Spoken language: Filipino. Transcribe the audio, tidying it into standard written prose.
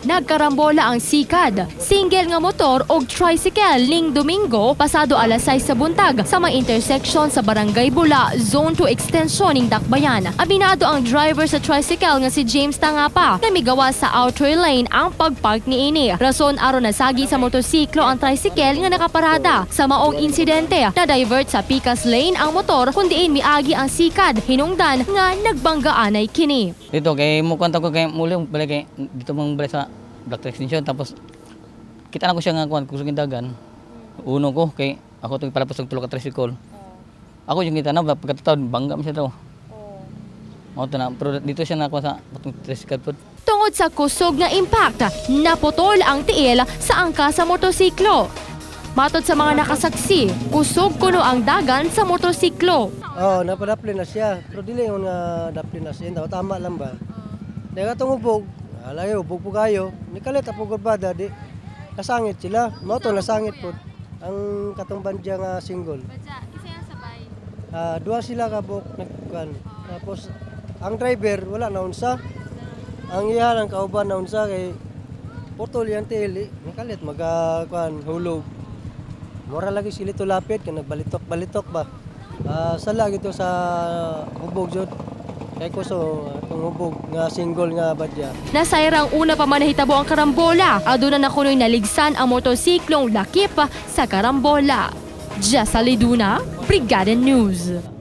Nagkarambola ang sikad, single nga motor o tricycle ning Domingo pasado alas 6 sa buntag sa may intersection sa Barangay Bula, Zone 2 Extension ning Dakbayan. Aminado ang driver sa tricycle nga si James Tangapa na migawa sa outer lane ang pagpark ni ini. Rason aron nasagi sa motorsiklo ang tricycle nga nakaparada. Sa maong insidente, na-divert sa Picas Lane ang motor kundiin miagi ang sikad, hinungdan nga nagbanggaan ay kini. Dito kay mukuan ko kay muli balik kay dito mong balik sa Black Extension tapos kita na ko siya nga kuan kusugin dagan. Uno ko kay ako to palapos og tulo ka tricycle. Ako yung kita na pagkataon bangga man siya daw. Mao to na pero dito siya nakuha sa patong tricycle pod. Tungod sa kusog nga impact, naputol ang tiil sa angka sa motorsiklo. Matod sa mga nakasaksi, kusog kuno ang dagan sa motorsiklo. Napadapli na siya. Pero dili yung nga dapli na siya. Tama lang ba? Dahil katong ubog, alayo, ubog po kayo. Nikalit ang pugurbada, di nasangit sila. Moto nasangit po. Ang katong bandya nga single. Badya, isa yan sabay? Dua sila kabuk nagkuhan. Tapos, ang driver, wala na unsa. Ang iya ng kauban na unsa kay putol yan tili. Nikalit, magkuhan, hulog. Mura lagi sila ito lapit, kaya nagbalitok-balitok ba. Sala gito sa hubog jud. Kay ko so itong hubog nga single nga badya. Nasayrang una pa man nahitabo ang karambola. Aduna na kuno'y naligsan ang motorsiklong lakip sa karambola. Jessa Liduna, Brigada News.